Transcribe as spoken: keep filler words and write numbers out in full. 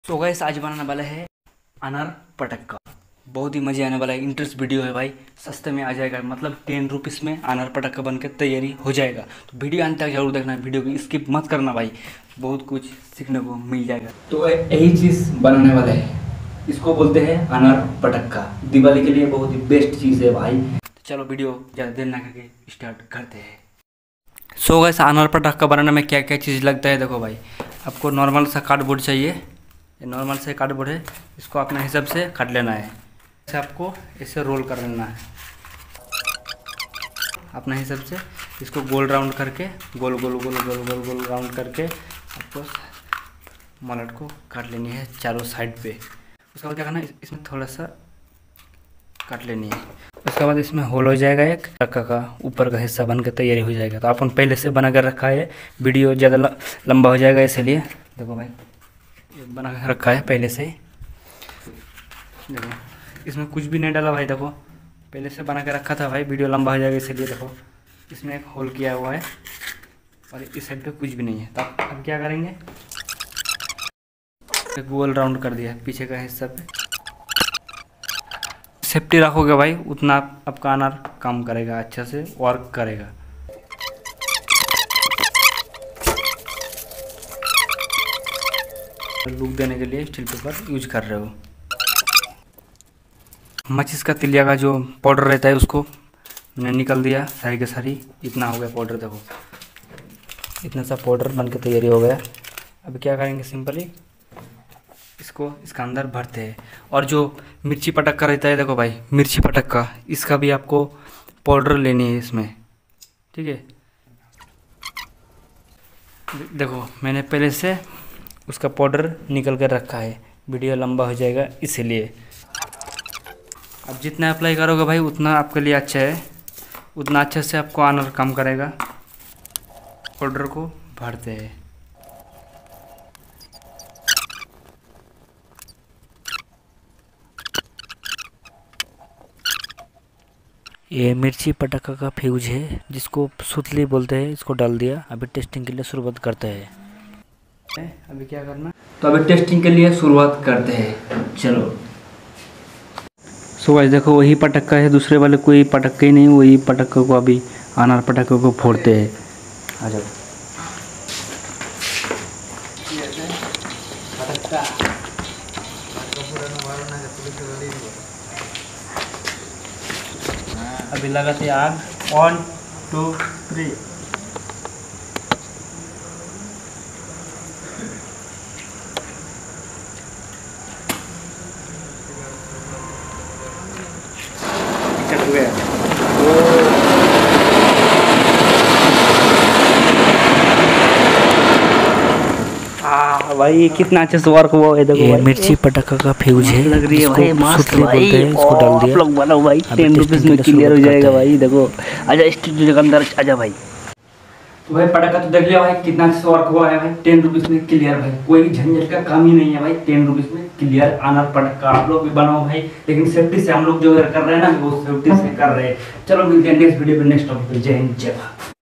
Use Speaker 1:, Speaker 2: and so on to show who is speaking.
Speaker 1: So guys आज बनाने वाला है अनार पटक्का। बहुत ही मजे आने वाला है, इंटरेस्ट वीडियो है भाई। सस्ते में आ जाएगा, मतलब टेन रुपीज़ में अनार पटक्का बन के तैयारी हो जाएगा। तो वीडियो अंत तक जरूर देखना, वीडियो को स्किप मत करना भाई, बहुत कुछ सीखने को मिल जाएगा। तो यही चीज़ बनाने वाला है, इसको बोलते हैं अनार पटक्का। दिवाली के लिए बहुत ही बेस्ट चीज़ है भाई। तो चलो वीडियो ज़्यादा देर ना करके स्टार्ट करते हैं। सो गाइस अनार पटक्का बनाने में क्या क्या चीज़ लगता है देखो भाई। आपको नॉर्मल सा कार्डबोर्ड चाहिए, ये नॉर्मल से कार्डबोर्ड है, इसको अपने हिसाब से काट लेना है। इसे आपको इसे रोल कर लेना है अपने हिसाब से। इसको गोल राउंड करके गोल गोल गोल गोल गोल गोल राउंड करके आपको मलट को काट लेनी है चारों साइड पे। उसके बाद क्या करना है, इसमें थोड़ा सा काट लेनी है। उसके बाद इसमें होल हो जाएगा, एक टक्का का ऊपर का हिस्सा बन के तैयारी हो जाएगा। तो अपन पहले से बना कर रखा है, वीडियो ज़्यादा लंबा हो जाएगा इसलिए देखो भाई बना के रखा है पहले से ही। देखो इसमें कुछ भी नहीं डाला भाई, देखो पहले से बना के रखा था भाई, वीडियो लंबा हो जाएगा इसलिए। देखो इसमें एक होल किया हुआ है और इस साइड पे कुछ भी नहीं है। तो अब क्या करेंगे, एक गोल राउंड कर दिया पीछे का हिस्सा पे। सेफ्टी रखोगे भाई उतना आपका अनार काम करेगा, अच्छा से वर्क करेगा। लुक देने के लिए स्टील पेपर यूज कर रहे हो। माचिस का तिलिया का जो पाउडर रहता है उसको मैंने निकल दिया सारी के सारी। इतना हो गया पाउडर, देखो इतना सा पाउडर बन के तैयारी हो गया। अब क्या करेंगे, सिंपली इसको इसका अंदर भरते हैं। और जो मिर्ची पटक्का रहता है देखो भाई, मिर्ची पटक्का इसका भी आपको पाउडर लेनी है इसमें, ठीक है। देखो मैंने पहले से उसका पाउडर निकल कर रखा है, वीडियो लंबा हो जाएगा इसीलिए। अब जितना अप्लाई करोगे भाई उतना आपके लिए अच्छा है, उतना अच्छे से आपको अनार काम करेगा। पाउडर को भरते हैं। ये मिर्ची पटाखा का फ्यूज है जिसको सुतली बोलते हैं, इसको डाल दिया। अभी टेस्टिंग के लिए शुरुआत करते हैं। अभी क्या करना, तो अभी टेस्टिंग के लिए शुरुआत करते हैं, चलो। सो गाइस देखो वही पटक्का है, दूसरे वाले कोई पटक्का ही नहीं, वही पटक्का को अभी अनार पटक्का को फोड़ते हैं। आ जाओ। अभी लगाते आग, वन टू थ्री। भाई कितना अच्छे से वर्क हुआ है, देखो भाई मिर्ची पटाखा का फ्यूज है, लग रही है भाई मस्त भाई। इसको डाल दिया, आप लोग बनाओ भाई, टेन रुपीज में क्लियर हो जाएगा भाई। देखो आजा स्टूडियो के अंदर आजा भाई। तो भाई पटाखा तो देख लिया भाई कितना अच्छे से वर्क हुआ है भाई, टेन रुपीज में क्लियर भाई। कोई झंझट का काम ही नहीं है भाई, टेन रुपीज में क्लियर अनार पटाखा। आप लोग भी बनाओ भाई, लेकिन सेफ्टी से हम लोग जो कर रहे हैं ना वो सेफ्टी से कर रहे हैं। चलो मिलते हैं नेक्स्ट वीडियो में, नेक्स्ट टॉपिक पे। जय हिंद जय भारत।